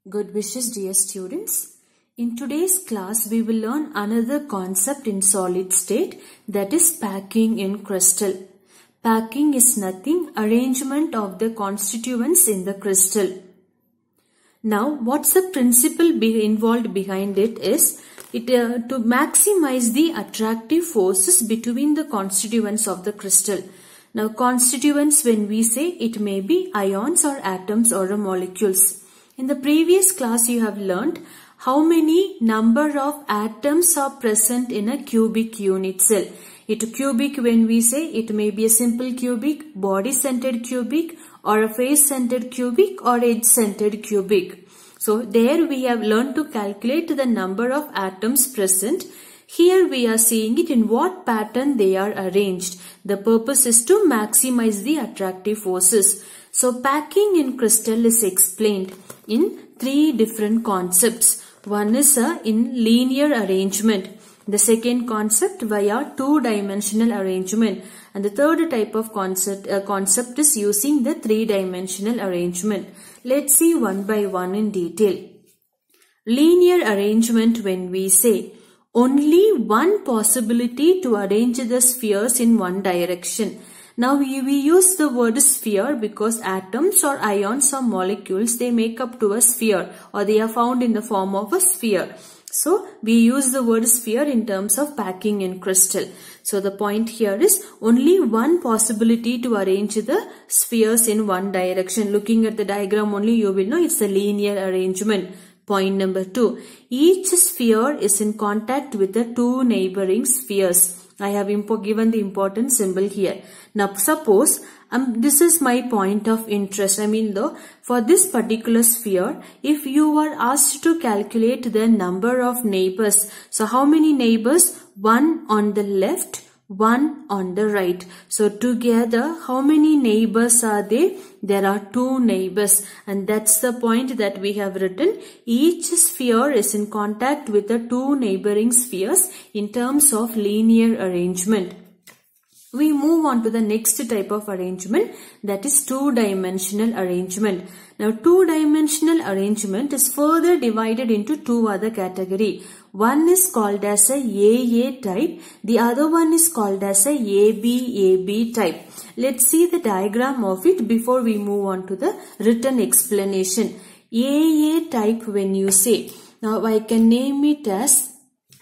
Good wishes, dear students. In today's class, we will learn another concept in solid state, that is packing in crystal. Packing is nothing, arrangement of the constituents in the crystal. Now, what's the principle involved behind it is to maximize the attractive forces between the constituents of the crystal. Now, constituents, when we say, it may be ions or atoms or molecules. In the previous class, you have learned how many number of atoms are present in a cubic unit cell. Cubic, when we say, it may be a simple cubic, body-centered cubic, or a face-centered cubic, or edge-centered cubic. So, there we have learned to calculate the number of atoms present. Here we are seeing it in what pattern they are arranged. The purpose is to maximize the attractive forces. So, packing in crystal is explained in three different concepts. One is in linear arrangement. The second concept via two-dimensional arrangement. And the third type of concept is using the three-dimensional arrangement. Let's see one by one in detail. Linear arrangement, when we say, only one possibility to arrange the spheres in one direction. Now we use the word sphere because atoms or ions or molecules, they make up to a sphere, or they are found in the form of a sphere. So we use the word sphere in terms of packing in crystal. So the point here is only one possibility to arrange the spheres in one direction. Looking at the diagram only, you will know it's a linear arrangement. Point number 2. Each sphere is in contact with the two neighboring spheres. I have given the important symbol here. Now suppose this is my point of interest. For this particular sphere, if you are asked to calculate the number of neighbors. So how many neighbors? One on the left, one on the right. So together, how many neighbors are there? There are two neighbors, and that's the point that we have written. Each sphere is in contact with the two neighboring spheres in terms of linear arrangement. We move on to the next type of arrangement, that is two-dimensional arrangement. Now, two-dimensional arrangement is further divided into two other categories. One is called as a AA type, the other one is called as a AB type. Let's see the diagram of it before we move on to the written explanation. AA type, when you say, now I can name it as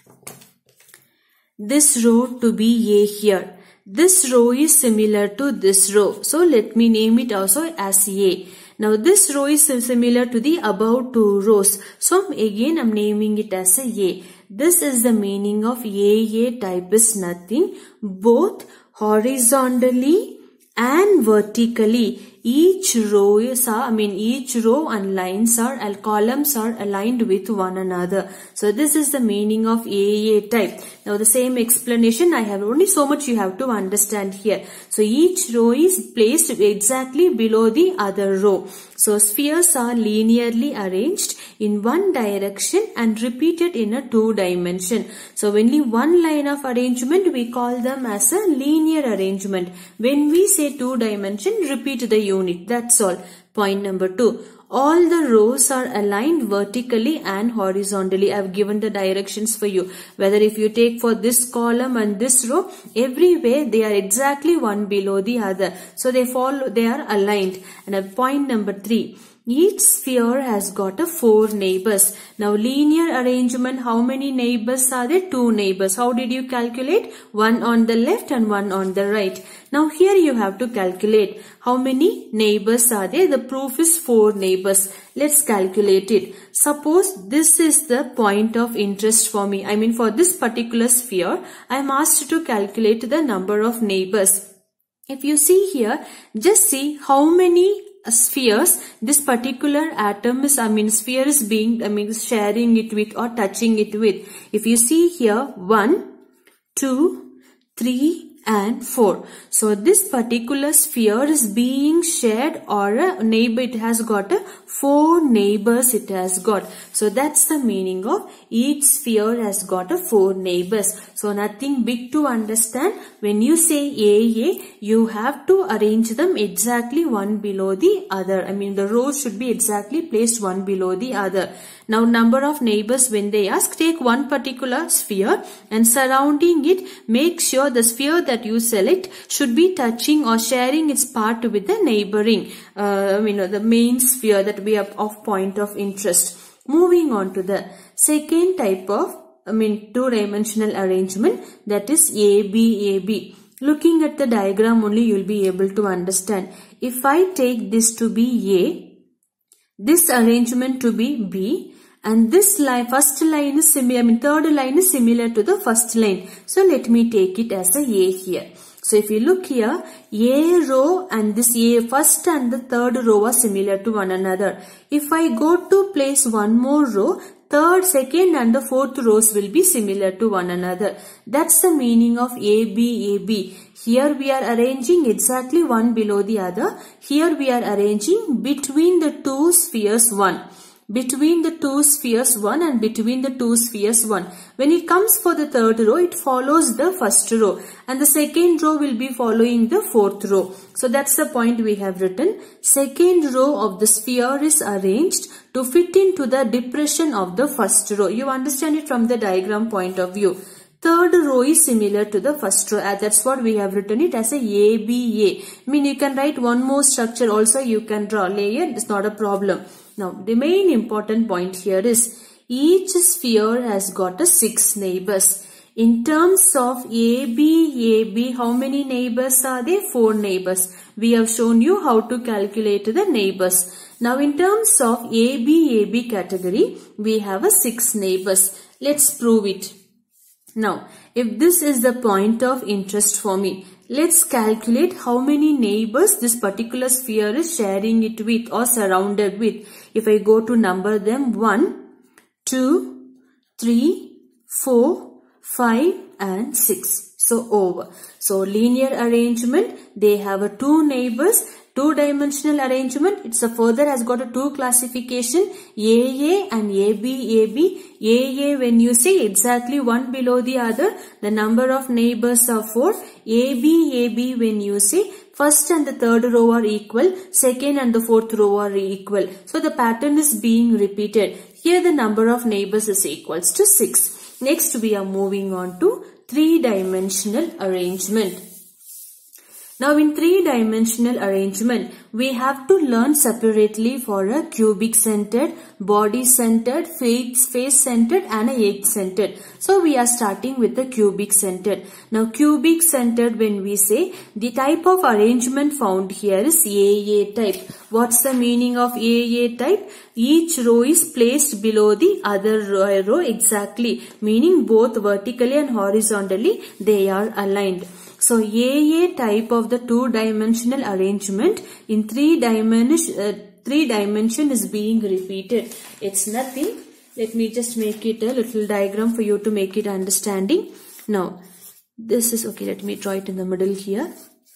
this row to be A here. This row is similar to this row. So let me name it also as A. Now this row is similar to the above two rows. So again I am naming it as A. This is the meaning of AA type is nothing. Both horizontally and vertically. Each row and lines columns are aligned with one another. So this is the meaning of AA type. Now the same explanation I have, only so much you have to understand here. So each row is placed exactly below the other row. So spheres are linearly arranged in one direction and repeated in a two dimension. So only one line of arrangement, we call them as a linear arrangement. When we say two dimension, repeat the unit. That's all. Point number 2. All the rows are aligned vertically and horizontally. I have given the directions for you. Whether if you take for this column and this row, everywhere they are exactly one below the other. So they are aligned. And point number 3. Each sphere has got 4 neighbors. Now linear arrangement, how many neighbors are there? 2 neighbors. How did you calculate? One on the left and one on the right. Now here you have to calculate how many neighbors are there. The proof is 4 neighbors. Let's calculate it. Suppose this is the point of interest for me. For this particular sphere, I am asked to calculate the number of neighbors. If you see here, just see how many spheres this particular atom is, sphere is being, sharing it with or touching it with. If you see here, 1, 2, 3 and 4. So this particular sphere is being shared, or a neighbor, it has got a 4 neighbors it has got. So that's the meaning of each sphere has got a 4 neighbors. So nothing big to understand. When you say AA, you have to arrange them exactly one below the other. I mean, the rows should be exactly placed one below the other. Now, number of neighbors, when they ask, take one particular sphere and surrounding it, make sure the sphere that you select should be touching or sharing its part with the neighboring, the main sphere that we have of point of interest. Moving on to the second type of, two-dimensional arrangement, that is ABAB. Looking at the diagram only, you will be able to understand. If I take this to be A, this arrangement to be B, and this line, first line is similar, third line is similar to the first line. So let me take it as a A here. So if you look here, A row and this A first and the third row are similar to one another. If I go to place one more row, third, second and the fourth rows will be similar to one another. That's the meaning of ABAB. Here we are arranging exactly one below the other. Here we are arranging between the two spheres 1. Between the two spheres 1 and between the two spheres 1. When it comes for the third row, it follows the first row. And the second row will be following the fourth row. So that's the point we have written. Second row of the sphere is arranged to fit into the depression of the first row. You understand it from the diagram point of view. Third row is similar to the first row. That's what we have written it as a ABA. You can write one more structure also. You can draw layer. It's not a problem. Now, the main important point here is each sphere has got a 6 neighbors. In terms of ABAB, how many neighbors are there? 4 neighbors. We have shown you how to calculate the neighbors. Now, in terms of ABAB category, we have a 6 neighbors. Let's prove it. Now, if this is the point of interest for me, let's calculate how many neighbors this particular sphere is sharing it with or surrounded with. If I go to number them 1, 2, 3, 4, 5 and 6. So over. So linear arrangement, they have a 2 neighbors. Two-dimensional arrangement, it's a further has got a 2 classification, AA and ABAB. AA, when you say exactly one below the other, the number of neighbors are 4. ABAB, when you say first and the third row are equal, second and the fourth row are equal. So the pattern is being repeated. Here the number of neighbors is equals to 6. Next we are moving on to 3-dimensional arrangement. Now in 3-dimensional arrangement, we have to learn separately for a cubic centered, body centered, face centered and a egg centered. So we are starting with the cubic centered. Now cubic centered, when we say, the type of arrangement found here is AA type. What's the meaning of AA type? Each row is placed below the other row exactly, meaning both vertically and horizontally they are aligned. So AA type of the 2-dimensional arrangement in 3 dimension is being repeated. It's nothing. Let me just make it a little diagram for you to make it understanding. Now this is okay. Let me draw it in the middle here.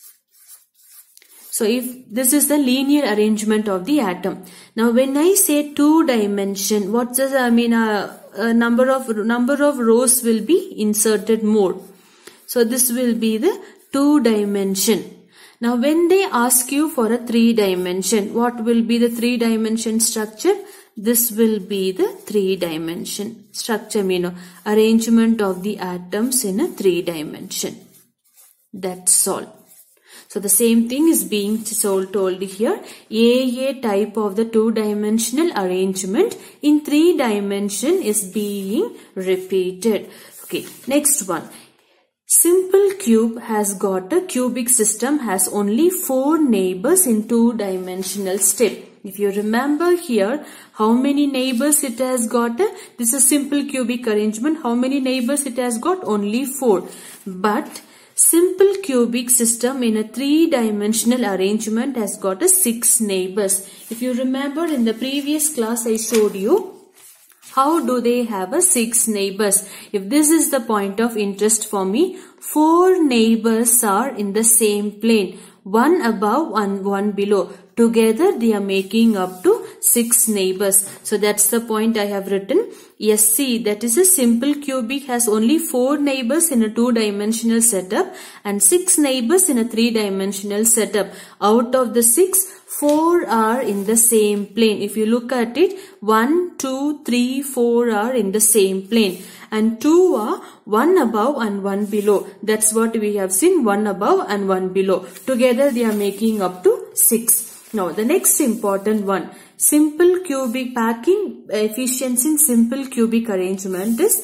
So if this is the linear arrangement of the atom. Now when I say 2-dimension, what does I mean? Number of rows will be inserted more. So this will be the 2-dimension. Now when they ask you for a 3-dimension, what will be the 3-dimension structure? This will be the 3-dimension structure, arrangement of the atoms in a 3-dimension. That's all. So the same thing is being told here. AA type of the 2-dimensional arrangement in 3-dimension is being repeated. Okay, next one. Simple cube has got a cubic system has only 4 neighbors in 2-dimensional step. If you remember here, how many neighbors it has got? This is simple cubic arrangement. How many neighbors it has got? Only 4. But simple cubic system in a 3-dimensional arrangement has got a 6 neighbors. If you remember in the previous class I showed you, how do they have a 6 neighbors? If this is the point of interest for me, 4 neighbors are in the same plane. One above and one below. Together they are making up to 6 neighbors. So that's the point I have written. SC, that is a simple cubic, has only 4 neighbors in a 2-dimensional setup and 6 neighbors in a 3-dimensional setup. Out of the 6, 4 are in the same plane. If you look at it, 1, 2, 3, 4 are in the same plane. And 2 are 1 above and 1 below. That's what we have seen, 1 above and 1 below. Together they are making up to 6. Now the next important one, simple cubic packing efficiency in simple cubic arrangement is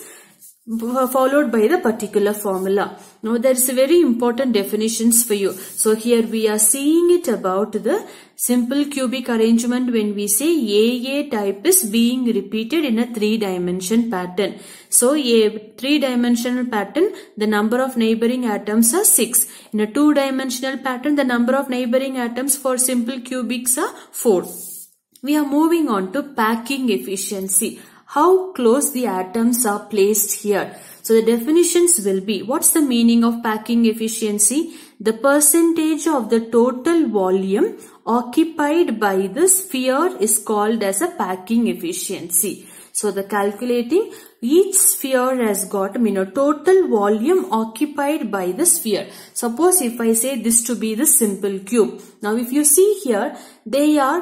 followed by the particular formula. Now there is a very important definitions for you. So here we are seeing it about the simple cubic arrangement when we say AA type is being repeated in a 3-dimension pattern. So a 3-dimensional pattern, the number of neighboring atoms are 6. In a 2-dimensional pattern, the number of neighboring atoms for simple cubics are 4. We are moving on to packing efficiency. How close the atoms are placed here. So the definitions will be, what's the meaning of packing efficiency? The percentage of the total volume occupied by the sphere is called as a packing efficiency. So the calculating each sphere has got total volume occupied by the sphere. Suppose if I say this to be the simple cube. Now if you see here, they are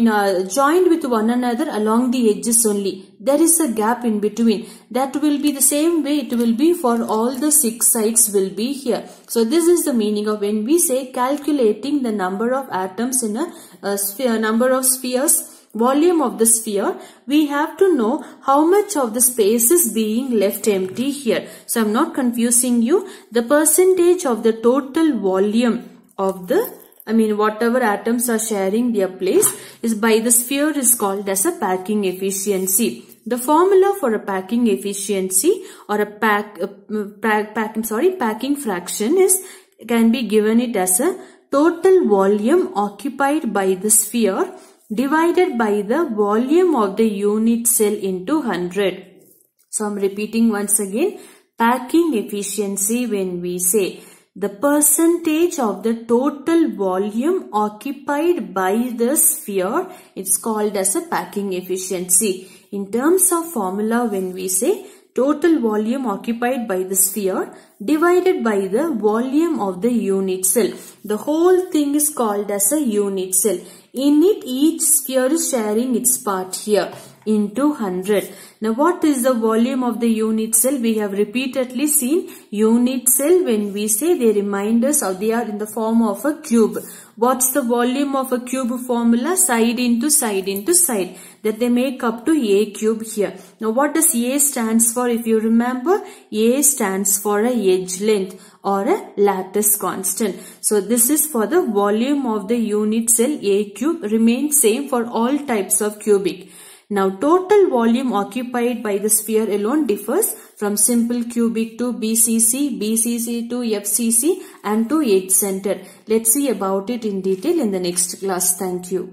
joined with one another along the edges only. There is a gap in between. That will be the same way it will be for all the 6 sides will be here. So this is the meaning of when we say calculating the number of atoms in a sphere, number of spheres, volume of the sphere, we have to know how much of the space is being left empty here. So I'm not confusing you. The percentage of the total volume of the, whatever atoms are sharing their place is by the sphere is called as a packing efficiency. The formula for a packing efficiency or a packing fraction is can be given it as a total volume occupied by the sphere divided by the volume of the unit cell into 100. So I'm repeating once again, packing efficiency when we say the percentage of the total volume occupied by the sphere, it's called as a packing efficiency. In terms of formula when we say total volume occupied by the sphere divided by the volume of the unit cell. The whole thing is called as a unit cell. In it, each sphere is sharing its part here into 100. Now what is the volume of the unit cell? We have repeatedly seen unit cell when we say they remind us or they are in the form of a cube. What's the volume of a cube formula? Side into side into side. That they make up to A cube here. Now what does A stands for? If you remember, A stands for a edge length or a lattice constant. So this is for the volume of the unit cell. A cube remains same for all types of cubic. Now total volume occupied by the sphere alone differs from simple cubic to BCC, BCC to FCC and to edge center. Let's see about it in detail in the next class. Thank you.